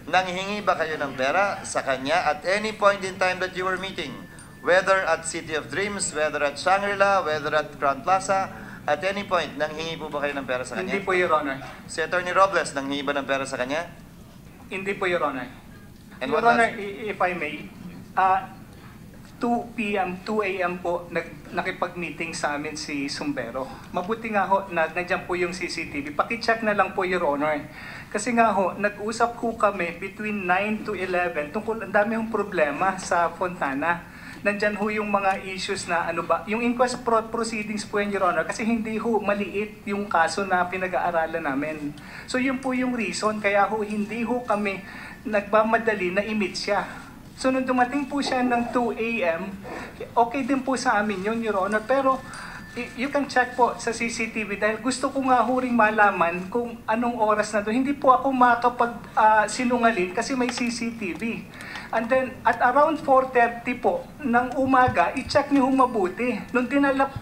nanghingi ba kayo ng pera sa kanya at any point in time that you were meeting? Whether at City of Dreams, whether at Shangri-La, whether at Crown Plaza, at any point, nanghingi po ba kayo ng pera sa kanya? Hindi po, Your Honor. Si Atty. Robles, nanghingi ba ng pera sa kanya? Hindi po, Your Honor. And Your what Honor, last? if I may, 2 p.m., 2 a.m. po nakipag-meeting sa amin si Sumbero. Mabuti nga ho na nandiyan po yung CCTV. Pakicheck na lang po, Your Honor. Kasi nga ho, nag-usap ho kami between 9 to 11 tungkol ang dami hong problema sa Fontana. Nandyan ho yung mga issues na ano ba, yung inquest proceedings po yan, Your Honor, kasi hindi ho maliit yung kaso na pinag-aaralan namin. So yun po yung reason, kaya ho hindi ho kami nagmamadali na i-meet siya. So nung dumating po siya ng 2 a.m., okay din po sa amin yun, Your Honor, pero you can check po sa CCTV dahil gusto ko nga ho ring malaman kung anong oras na doon. Hindi po ako makapag-sinungalin kasi may CCTV. And then, at around 4:30 po ng umaga, i-check niyo mabuti. Nung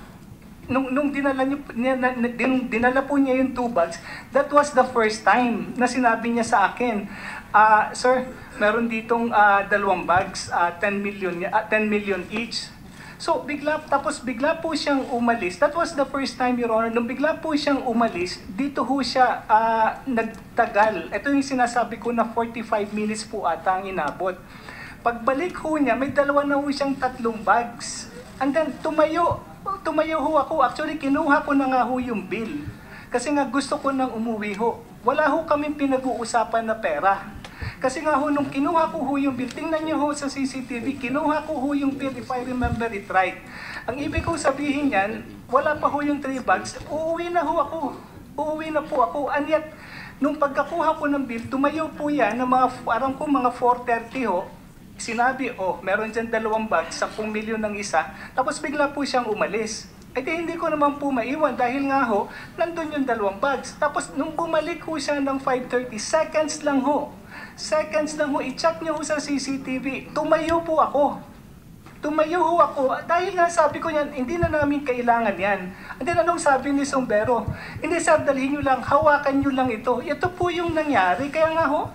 dinala po niya yung 2 bags, that was the first time na sinabi niya sa akin, Sir, meron ditong 2 bags, 10 million each. So, bigla po siyang umalis. That was the first time, Your Honor. Nung bigla po siyang umalis, dito ho siya nagtagal. Ito yung sinasabi ko na 45 minutes po ata ang inabot. Pagbalik ho niya, may 2 na ho siyang 3 bags. And then, tumayo ho ako. Actually, kinuha ko na nga ho yung bill. Kasi nga gusto ko nang umuwi ho. Wala ho kaming pinag-uusapan na pera. Kasi nga ho, nung kinuha ko ho yung bill, tingnan niyo ho sa CCTV, kinuha ko ho yung bill if I remember it right. Ang ibig ko sabihin yan, wala pa ho yung 3 bags, uuwi na ho ako. Uuwi na po ako. And yet, nung pagkakuha ko ng bill, tumayo po yan na parang ko mga 4:30 ho, sinabi, meron dyan 2 bags, 10 milyon ng isa, tapos bigla po siyang umalis. Eh di hindi ko naman po maiwan dahil nga ho, nandun yung 2 bags. Tapos nung bumalik ho siya ng 5:30, seconds lang ho, i-check niyo ho sa CCTV, tumayo po ako. Tumayo ho ako, dahil nga sabi ko yan, hindi na namin kailangan yan. And then anong sabi ni Sumbero? Hindi sir, dalhin nyo lang, hawakan nyo lang ito. Ito po yung nangyari, kaya nga ho,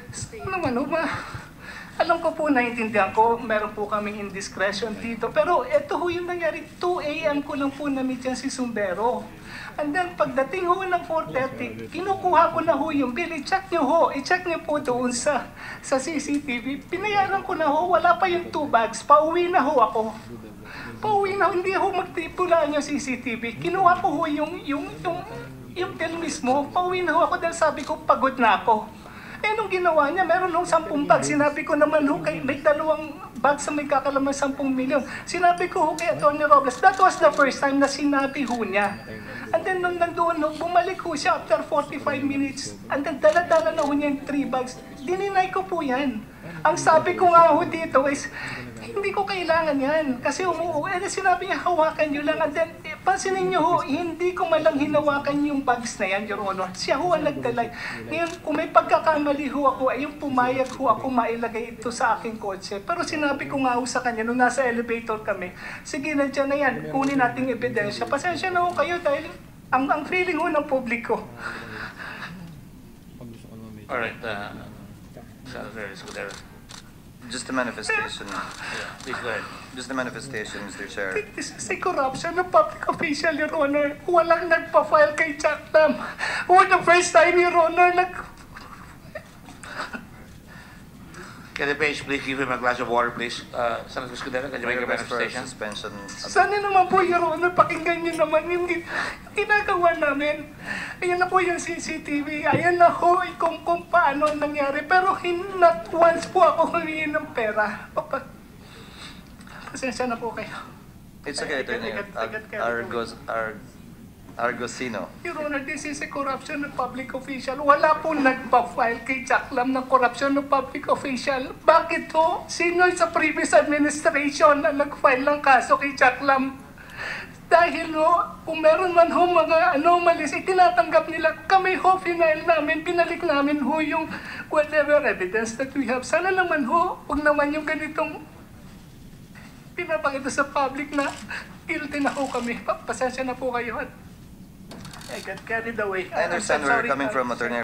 alam ko po, naiintindihan ko, meron po kaming indiscretion dito. Pero ito ho yung nangyari, 2 a.m. ko lang po na-meet yan si Sumbero. And then pagdating ho ng 4:30, kinukuha ko na ho yung bill. I-check nyo po doon sa CCTV. Pinayaran ko na ho, wala pa yung 2 bags. Pauwi na ho ako. Hindi ho magtipulaan yung CCTV. Kinuha ko ho yung bill mismo. Pauwi na ho ako dahil sabi ko, pagod na ako. Eh, nung ginawa niya, meron nung 10 bags. Sinabi ko naman ho, may 2 bags na may kakalaman 10 milyon. Sinabi ko ho kay Atty. Robles, that was the first time na sinabi ho niya. And then nung nandoon, bumalik ho siya after 45 minutes. And then dala-dala na ho niya yung 3 bags. Dininay ko po yan. Ang sabi ko nga ho dito is, hindi ko kailangan yan. Kasi umuwi. Sinabi niya, hawakan nyo lang. And then, pansinin nyo ho, hindi ko malang hinawakan yung bags na yan, Your Honor. Siya ho ang nagdalay. Ngayon, kung may pagkakamali ho ako, ay yung pumayag ho ako mailagay ito sa aking kotse. Pero sinabi ko nga ho sa kanya, nung nasa elevator kami, sige, nandiyan na yan, kunin nating ebidensya. Pasensya na ho kayo dahil ang feeling ho ng publiko. Alright, Senator Escudero. Just a manifestation. Yeah, please go ahead. Just a manifestation, Mr. Chair. This is a corruption of public official, Your Honor. Walang nagpa-file kay Jack Lam. For the first time, Your Honor, Can the page please give him a glass of water, please? Senator Escudero, can you make a manifestation? Suspension. Sana naman po, Your Honor, pakinggan niyo naman yung ginagawa namin. Ayan na po yung CCTV. Ayan na ho kung paano nangyari. Pero not once po ako humingi ng pera. Pasensya na po kayo. It's okay, Attorney. Argosino. Your Honor, this is a corruption of public official. Wala po nagpa-file kay Jack Lam ng corruption of public official. Bakit ho? Sino sa previous administration na nag-file ng kaso kay Jack Lam? Dahil ho, kung meron man ho mga anomalies, itinatanggap nila. Kami ho, final namin, pinalik namin ho yung whatever evidence that we have. Sana naman ho, huwag naman yung ganitong pinapakita sa public na guilty na ho kami. Pasensya na po kayo. I got carried away. I understand where you're coming from, Attorney